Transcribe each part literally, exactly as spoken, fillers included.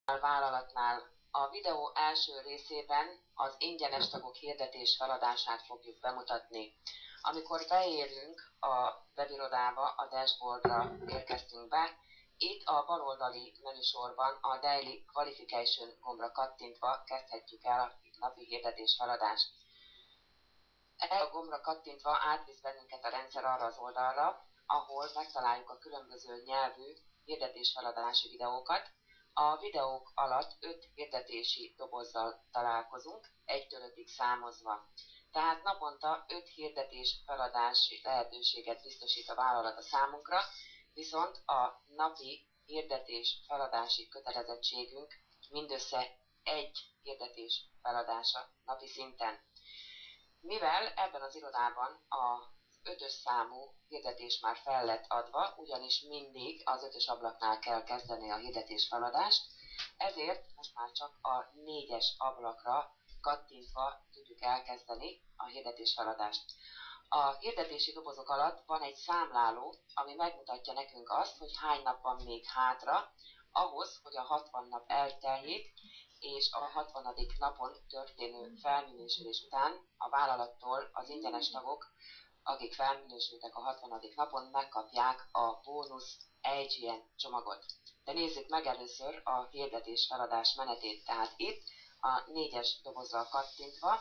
vállalatnál. A videó első részében az ingyenes tagok hirdetés feladását fogjuk bemutatni. Amikor beérünk a webirodába, a dashboardra érkeztünk be, itt a baloldali menüsorban a Daily Qualification gombra kattintva kezdhetjük el a napi hirdetés feladást. Erre a gombra kattintva átvisz bennünket a rendszer arra az oldalra, ahol megtaláljuk a különböző nyelvű hirdetésfeladási videókat. A videók alatt öt hirdetési dobozzal találkozunk, egytől ötig számozva. Tehát naponta öt hirdetés feladási lehetőséget biztosít a vállalat a számunkra, viszont a napi hirdetés feladási kötelezettségünk mindössze egy hirdetés feladása napi szinten. Mivel ebben az irodában az ötös számú hirdetés már fel lett adva, ugyanis mindig az ötös ablaknál kell kezdeni a hirdetés feladást, ezért most már csak a négyes ablakra kattintva tudjuk elkezdeni a hirdetés feladást. A hirdetési dobozok alatt van egy számláló, ami megmutatja nekünk azt, hogy hány nap van még hátra, ahhoz, hogy a hatvan nap elteljék, és a hatvanadik napon történő felminősülés után a vállalattól az ingyenes tagok, akik felminősültek a hatvanadik napon, megkapják a bónusz I G N csomagot. De nézzük meg először a hirdetés feladás menetét. Tehát itt a négyes dobozra kattintva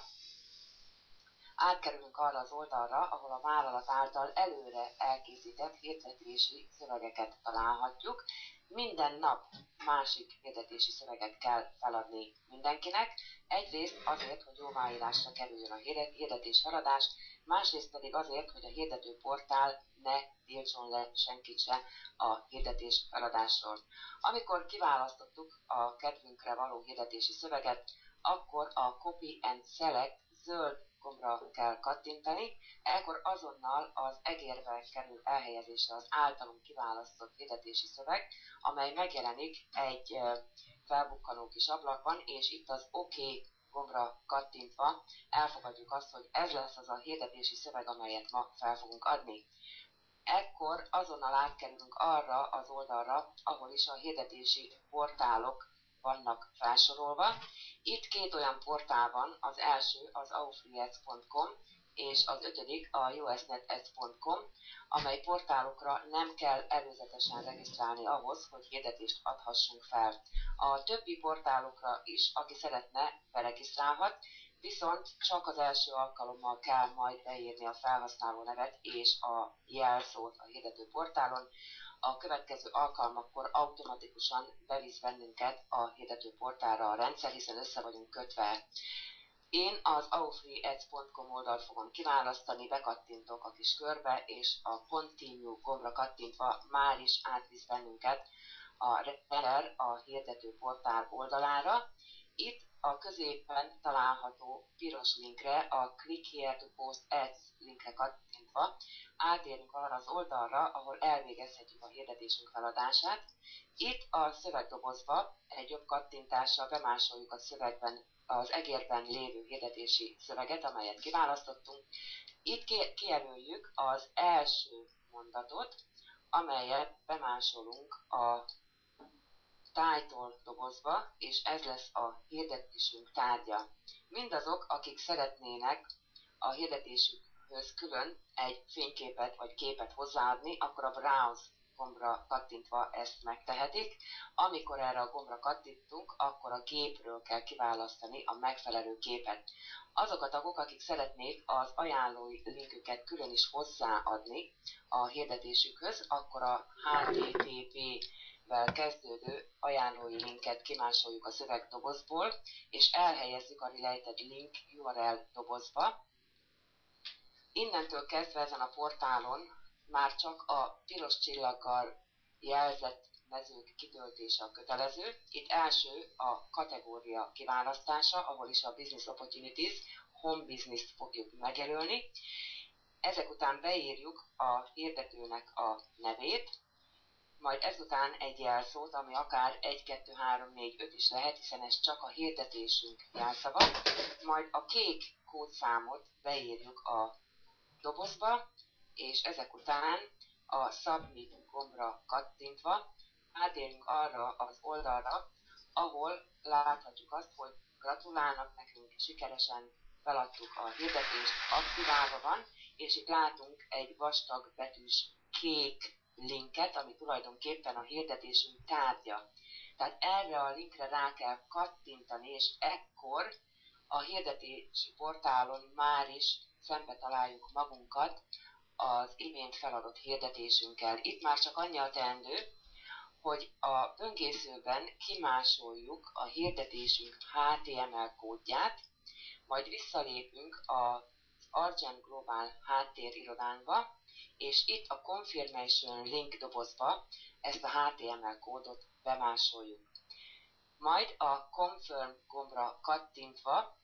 átkerülünk arra az oldalra, ahol a vállalat által előre elkészített hirdetési szövegeket találhatjuk. Minden nap másik hirdetési szöveget kell feladni mindenkinek. Egyrészt azért, hogy jóváírásra kerüljön a hirdetés feladás, másrészt pedig azért, hogy a hirdető portál ne tiltson le senkit se a hirdetés feladásról. Amikor kiválasztottuk a kedvünkre való hirdetési szöveget, akkor a Copy and Select zöld gombra kell kattintani, ekkor azonnal az egérbe kerül elhelyezésre az általunk kiválasztott hirdetési szöveg, amely megjelenik egy felbukkanó kis ablakban, és itt az OK gombra kattintva elfogadjuk azt, hogy ez lesz az a hirdetési szöveg, amelyet ma fel fogunk adni. Ekkor azonnal átkerülünk arra az oldalra, ahol is a hirdetési portálok vannak felsorolva. Itt két olyan portál van, az első az aufreads pont com és az ötödik a usnetads pont com, amely portálokra nem kell előzetesen regisztrálni ahhoz, hogy hirdetést adhassunk fel. A többi portálokra is, aki szeretne, beregisztrálhat, viszont csak az első alkalommal kell majd beírni a felhasználó nevet és a jelszót a hirdető portálon. A következő alkalmakkor automatikusan bevisz bennünket a hirdető portálra a rendszer, hiszen össze vagyunk kötve. Én az aufreads pont com oldalt fogom kiválasztani, bekattintok a kis körbe, és a Continue gombra kattintva már is átvisz bennünket a rendszer a hirdető portál oldalára. Itt a középen található piros linkre, a Click here to post ads linkre kattintva átérünk arra az oldalra, ahol elvégezhetjük a hirdetésünk feladását. Itt a szövegdobozba egy jobb kattintással bemásoljuk a szövegben, az egérben lévő hirdetési szöveget, amelyet kiválasztottunk. Itt kijelöljük az első mondatot, amelyet bemásolunk a title dobozba, és ez lesz a hirdetésünk tárgya. Mindazok, akik szeretnének a hirdetésükhöz külön egy fényképet vagy képet hozzáadni, akkor a Browse gombra kattintva ezt megtehetik. Amikor erre a gombra kattintunk, akkor a gépről kell kiválasztani a megfelelő képet. Azok a tagok, akik szeretnék az ajánlói linküket külön is hozzáadni a hirdetésükhöz, akkor a H T T P vel kezdődő ajánlói linket kimásoljuk a szövegdobozból, és elhelyezzük a Related Link U R L dobozba. Innentől kezdve ezen a portálon már csak a piros csillaggal jelzett mezők kitöltése a kötelező. Itt első a kategória kiválasztása, ahol is a Business Opportunities, Home Business-t fogjuk megjelölni. Ezek után beírjuk a hirdetőnek a nevét, majd ezután egy jelszót, ami akár egy, kettő, három, négy, öt is lehet, hiszen ez csak a hirdetésünk jelszava, majd a kék kódszámot beírjuk a dobozba, és ezek után a Submit gombra kattintva átérünk arra az oldalra, ahol láthatjuk azt, hogy gratulálnak nekünk, sikeresen feladtuk a hirdetést, aktiválva van, és itt látunk egy vastag betűs kék linket, ami tulajdonképpen a hirdetésünk tárgya. Tehát erre a linkre rá kell kattintani, és ekkor a hirdetési portálon már is szembe találjuk magunkat az imént feladott hirdetésünkkel. Itt már csak annyi a teendő, hogy a böngészőben kimásoljuk a hirdetésünk há té em el kódját, majd visszalépünk az Argent Global háttérirodánkba, és itt a Confirmation Link dobozba ezt a há té em el kódot bemásoljuk. Majd a Confirm gombra kattintva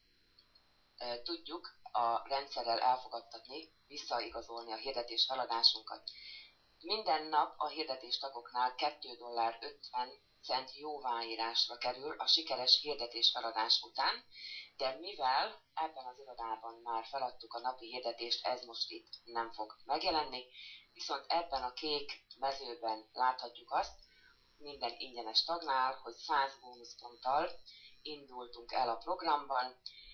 e, tudjuk a rendszerrel elfogadtatni, visszaigazolni a hirdetés feladásunkat. Minden nap a hirdetéstagoknál két dollár ötven cent jóváírásra kerül a sikeres hirdetés feladás után, de mivel ebben az irodában már feladtuk a napi hirdetést, ez most itt nem fog megjelenni, viszont ebben a kék mezőben láthatjuk azt, minden ingyenes tagnál, hogy száz bónuszponttal indultunk el a programban,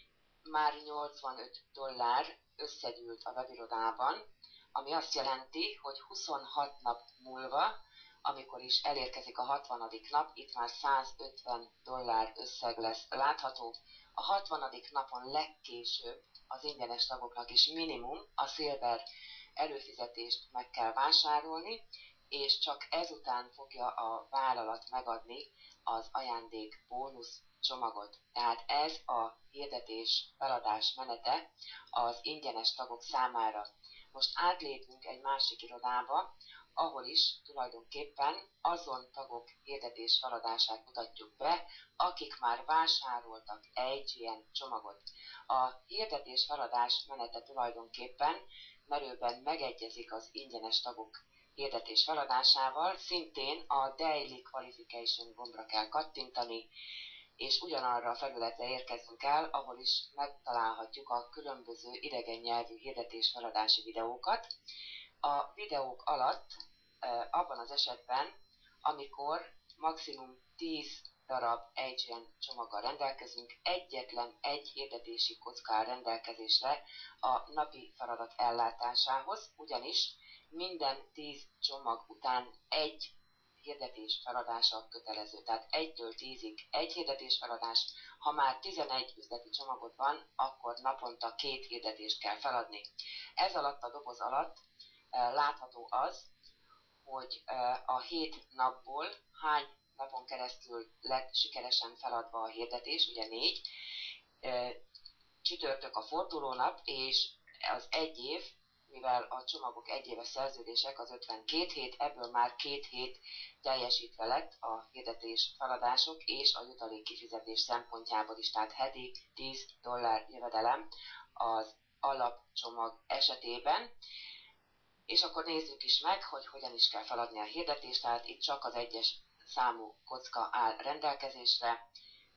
már nyolcvanöt dollár összegyűlt a webirodában, ami azt jelenti, hogy huszonhat nap múlva, amikor is elérkezik a hatvanadik nap, itt már százötven dollár összeg lesz látható. A hatvanadik napon legkésőbb az ingyenes tagoknak is minimum a Silver előfizetést meg kell vásárolni, és csak ezután fogja a vállalat megadni az ajándék bónusz csomagot. Tehát ez a hirdetés feladás menete az ingyenes tagok számára. Most átlépünk egy másik irodába, ahol is tulajdonképpen azon tagok hirdetés feladását mutatjuk be, akik már vásároltak egy ilyen csomagot. A hirdetés feladás menete tulajdonképpen merőben megegyezik az ingyenes tagok hirdetés feladásával, szintén a Daily Qualification gombra kell kattintani, és ugyanarra a felületre érkezünk el, ahol is megtalálhatjuk a különböző idegen nyelvű hirdetés feladási videókat. A videók alatt abban az esetben, amikor maximum tíz darab egy ilyen csomaggal rendelkezünk, egyetlen egy hirdetési kocka áll rendelkezésre a napi feladat ellátásához, ugyanis minden tíz csomag után egy hirdetés feladása kötelező. Tehát egytől tízig egy hirdetés feladás, ha már tizenegy üzleti csomagod van, akkor naponta két hirdetést kell feladni. Ez alatt a doboz alatt e, látható az, hogy e, a hét napból hány napon keresztül lett sikeresen feladva a hirdetés, ugye négy, e, csütörtök a fordulónap, és az egy év, mivel a csomagok egyéves szerződések, az ötvenkét hét, ebből már két hét teljesítve lett a hirdetés feladások és a jutalék kifizetés szempontjából is, tehát heti tíz dollár jövedelem az alapcsomag esetében. És akkor nézzük is meg, hogy hogyan is kell feladni a hirdetést, tehát itt csak az egyes számú kocka áll rendelkezésre.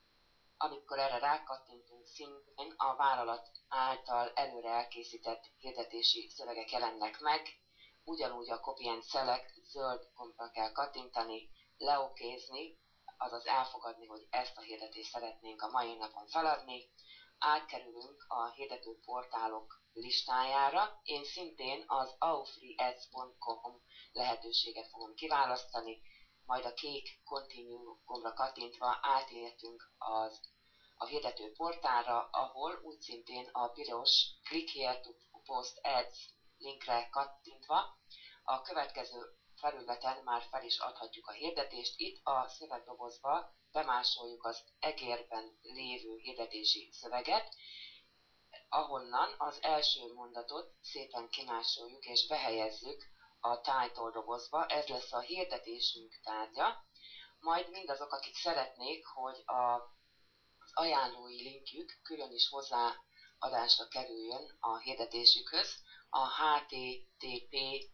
Amikor erre rákattintunk, szintén a vállalat által előre elkészített hirdetési szövegek jelennek meg, ugyanúgy a Copy and Select zöld gombra kell kattintani, leokézni, azaz elfogadni, hogy ezt a hirdetést szeretnénk a mai napon feladni, átkerülünk a hirdető portálok listájára, én szintén az aufreeads pont com lehetőséget fogom kiválasztani, majd a kék Continue gombra kattintva átértünk az a hirdető portálra, ahol úgy szintén a piros Click here to post ads linkre kattintva a következő felületen már fel is adhatjuk a hirdetést. Itt a szövegdobozba bemásoljuk az egérben lévő hirdetési szöveget, ahonnan az első mondatot szépen kimásoljuk és behelyezzük a title dobozba, ez lesz a hirdetésünk tárgya, majd mindazok, akik szeretnék, hogy a az ajánlói linkjük külön is hozzáadásra kerüljön a hirdetésükhöz, a há té té pé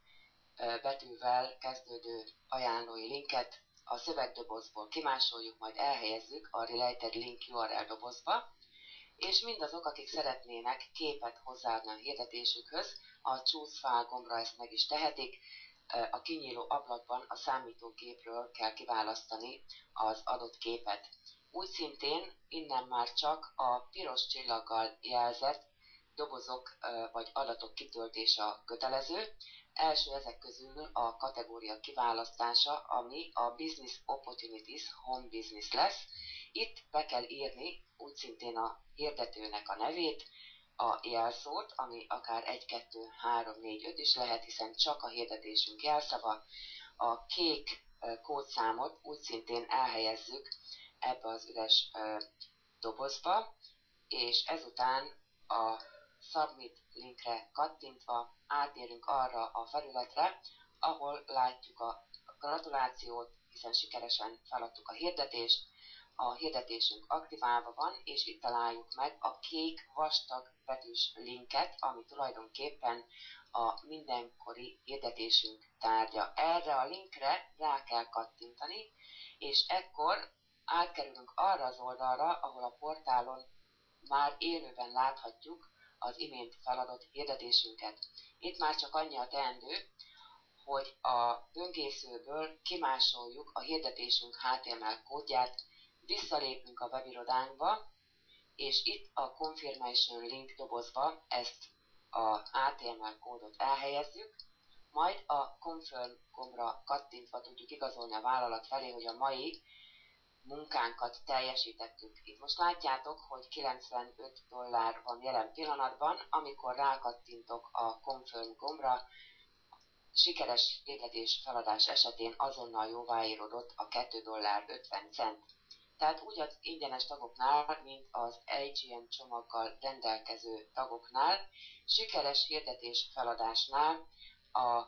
betűvel kezdődő ajánlói linket a szövegdobozból kimásoljuk, majd elhelyezzük a Related Link u er el dobozba, és mindazok, akik szeretnének képet hozzáadni a hirdetésükhöz, a Choose File gombra ezt meg is tehetik, a kinyíló ablakban a számítógépről kell kiválasztani az adott képet. Úgy szintén innen már csak a piros csillaggal jelzett dobozok vagy adatok kitöltése a kötelező. Első ezek közül a kategória kiválasztása, ami a Business Opportunities Home Business lesz. Itt be kell írni úgy szintén a hirdetőnek a nevét, a jelszót, ami akár egy, kettő, három, négy, öt is lehet, hiszen csak a hirdetésünk jelszava. A kék kódszámot úgy szintén elhelyezzük ebbe az üres dobozba, és ezután a Submit linkre kattintva átérünk arra a felületre, ahol látjuk a gratulációt, hiszen sikeresen feladtuk a hirdetést, a hirdetésünk aktiválva van, és itt találjuk meg a kék vastag betűs linket, ami tulajdonképpen a mindenkori hirdetésünk tárgya. Erre a linkre rá kell kattintani, és ekkor átkerülünk arra az oldalra, ahol a portálon már élőben láthatjuk az imént feladott hirdetésünket. Itt már csak annyi a teendő, hogy a böngészőből kimásoljuk a hirdetésünk há té em el kódját, visszalépünk a webirodánkba, és itt a Confirmation link dobozba ezt a há té em el kódot elhelyezzük, majd a Confirm gombra kattintva tudjuk igazolni a vállalat felé, hogy a mai munkánkat teljesítettük. Itt most látjátok, hogy kilencvenöt dollár van jelen pillanatban, amikor rákattintok a Confirm gombra, sikeres hirdetés feladás esetén azonnal jóváíródott a két dollár ötven cent. Tehát úgy az ingyenes tagoknál, mint az á gé em csomaggal rendelkező tagoknál, sikeres hirdetés feladásnál a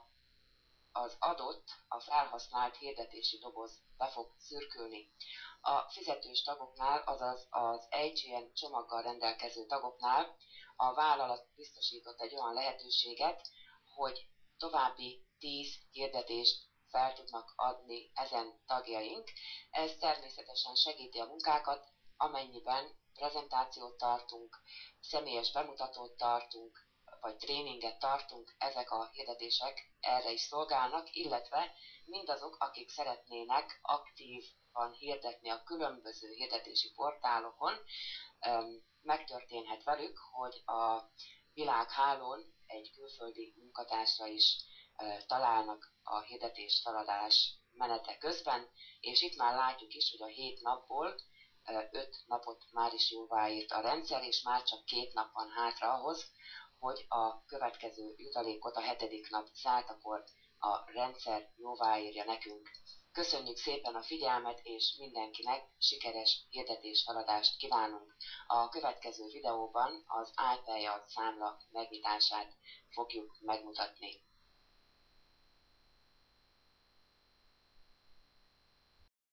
az adott, a felhasznált hirdetési doboz be fog szürkülni. A fizetős tagoknál, azaz az á gé em csomaggal rendelkező tagoknál a vállalat biztosított egy olyan lehetőséget, hogy további tíz hirdetést fel tudnak adni ezen tagjaink. Ez természetesen segíti a munkákat, amennyiben prezentációt tartunk, személyes bemutatót tartunk, vagy tréninget tartunk, ezek a hirdetések erre is szolgálnak, illetve mindazok, akik szeretnének aktívan hirdetni a különböző hirdetési portálokon, megtörténhet velük, hogy a világhálón egy külföldi munkatársra is találnak a hirdetés feladás menete közben, és itt már látjuk is, hogy a hét napból öt napot már is jóváírt a rendszer, és már csak két nap van hátra ahhoz, hogy a következő jutalékot a hetedik nap zártakor a rendszer jóváírja nekünk. Köszönjük szépen a figyelmet, és mindenkinek sikeres hirdetésfeladást kívánunk. A következő videóban az iPay számla megnyitását fogjuk megmutatni.